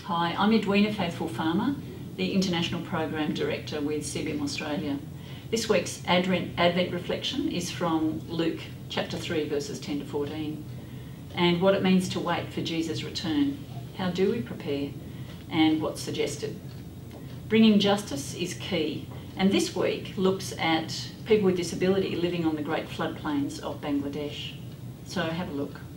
Hi, I'm Edwina Faithful Farmer, the International Program Director with CBM Australia. This week's Advent reflection is from Luke chapter 3 verses 10 to 14 and what it means to wait for Jesus' return. How do we prepare and what's suggested? Bringing justice is key, and this week looks at people with disability living on the great floodplains of Bangladesh. So have a look.